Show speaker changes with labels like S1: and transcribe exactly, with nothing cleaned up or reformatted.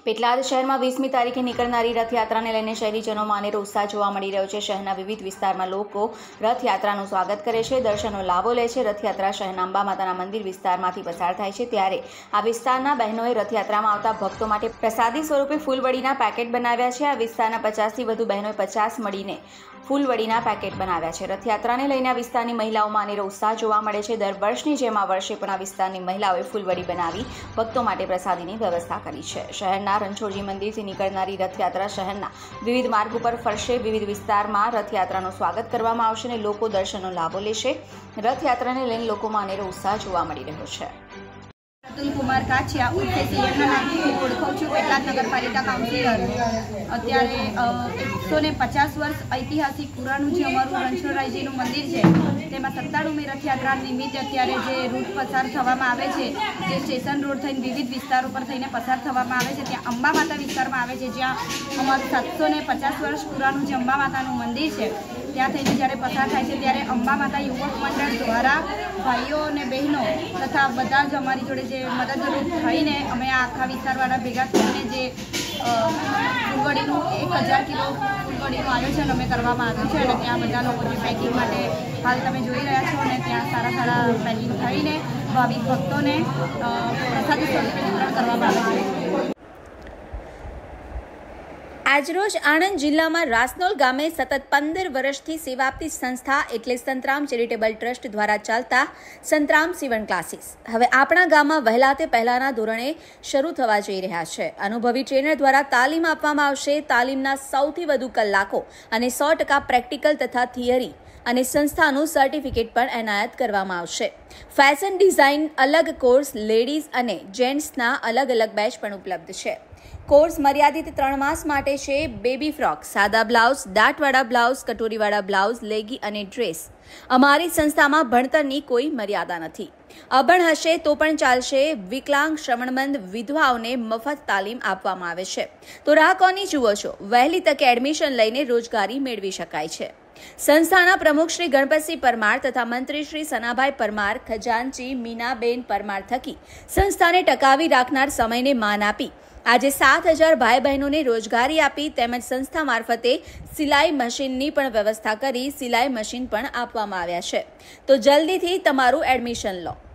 S1: પેટલાદ શહેરમાં વીસમી તારીખે નીકળનારી રથયાત્રાને લઈને શહેરીજનોમાં અનેરો ઉત્સાહ જોવા મળી રહ્યો છે। શહેરના વિવિધ વિસ્તારમાં લોકો રથયાત્રાનું સ્વાગત કરે છે, દર્શનનો લાભો લે છે। રથયાત્રા શહેરના અંબા માતાના મંદિર વિસ્તારમાંથી પસાર થાય છે, ત્યારે આ વિસ્તારના બહેનોએ રથયાત્રામાં આવતા ભક્તો માટે પ્રસાદી સ્વરૂપે ફૂલવડીના પેકેટ બનાવ્યા છે। આ વિસ્તારના પચાસથી વધુ બહેનોએ પચાસ મળીને ફૂલવડીના પેકેટ બનાવ્યા છે। રથયાત્રાને લઈને આ વિસ્તારની મહિલાઓમાં અનેરો ઉત્સાહ જોવા મળે છે। દર વર્ષની જેમ આ વર્ષે પણ આ વિસ્તારની મહિલાઓએ ફૂલવડી બનાવી ભક્તો માટે પ્રસાદીની વ્યવસ્થા કરી છે। શહેરના રણછોડજી મંદિરથી નીકળનારી રથયાત્રા શહેરના વિવિધ માર્ગ ઉપર ફરશે। વિવિધ વિસ્તારમાં રથયાત્રાનું સ્વાગત કરવામાં આવશે અને લોકો દર્શનનો લાભો લેશે। રથયાત્રાને લઈને લોકોમાં અનેરો ઉત્સાહ જોવા મળી રહ્યો છે।
S2: अतुल कुमार काछिया उर्फे सीएमना नामથી ઓળખું છું। પેટલાદ નગરપાલિકા કાઉન્સિલર। અત્યારે એકસો ને પચાસ વર્ષ ઐતિહાસિક પુરાણું જે અમારું રણછોડરાયજીનું મંદિર છે, તેમાં સત્તાણુમી રથયાત્રા નિમિત્તે અત્યારે જે રૂટ પસાર થવામાં આવે છે, જે સ્ટેશન રોડ થઈને વિવિધ વિસ્તારો પર થઈને પસાર થવામાં આવે છે, ત્યાં અંબા માતા વિસ્તારમાં આવે છે, જ્યાં અમારું સાતસો ને પચાસ વર્ષ પુરાણું જે અંબા માતાનું મંદિર છે, ત્યાં થઈને જ્યારે પસાર થાય છે, ત્યારે અંબા માતા યુવક મંડળ દ્વારા ભાઈઓ અને બહેનો તથા બધા જ અમારી જોડે જે મદદરૂપ થઈને અમે આ આખા વિસ્તારવાળા ભેગા થઈને જે ફૂલવડીનું એક હજાર કિલો ફૂલવડીનું આયોજન અમે કરવામાં આવ્યું છે, અને ત્યાં બધા લોકો જે પેકિંગ માટે હાલ તમે જોઈ રહ્યા છો, અને ત્યાં સારા સારા પેકિંગ થઈને ભાવિક ભક્તોને પ્રસાદી સ્વરૂપે વિતરણ કરવામાં આવે છે।
S3: આજરોજ આણંદ જિલ્લામાં રાસનોલ ગામે સતત પંદર વર્ષથી સેવા આપતી સંસ્થા એટલે સંતરામ ચેરિટેબલ ટ્રસ્ટ દ્વારા ચાલતા સંતરામ સીવણ ક્લાસીસ હવે આપણા ગામમાં વહેલા તે પહેલાના ધોરણે શરૂ થવા જઈ રહ્યા છે। અનુભવી ટ્રેનર દ્વારા તાલીમ આપવામાં આવશે। તાલીમના સૌથી વધુ કલાકો અને સો ટકા પ્રેક્ટિકલ તથા થિયરી અને સંસ્થાનું સર્ટિફિકેટ પણ એનાયત કરવામાં આવશે। ફેશન ડિઝાઇન અલગ કોર્સ, લેડીઝ અને જેન્ટ્સના અલગ અલગ બેચ પણ ઉપલબ્ધ છે। કોર્સ મર્યાદિત ત્રણ માસ માટે છે। બેબી ફ્રોક, સાદા બ્લાઉઝ, દાંતવાળા બ્લાઉઝ, કટોરીવાળા બ્લાઉઝ, લેગી અને ડ્રેસ। અમારી સંસ્થામાં ભણતરની કોઈ મર્યાદા નથી। અભણ હશે તો પણ ચાલશે। વિકલાંગ, શ્રવણમંદ, વિધવાઓને મફત તાલીમ આપવામાં આવે છે। તો રાહ કોની જુઓ છો? વહેલી તકે એડમિશન લઈને રોજગારી મેળવી શકાય છે। સંસ્થાના પ્રમુખ શ્રી ગણપતસિંહ પરમાર તથા મંત્રી શ્રી સનાભાઈ પરમાર, ખજાનચી મીનાબેન પરમાર થકી સંસ્થાને ટકાવી રાખનાર સમયને માન આપી આજે સાત હજાર ભાઈ બહેનોને રોજગારી આપી તેમજ સંસ્થા મારફતે સિલાઈ મશીનની પણ વ્યવસ્થા કરી સિલાઈ મશીન પણ આપવામાં આવ્યા છે। તો જલ્દીથી તમારું એડમિશન લો।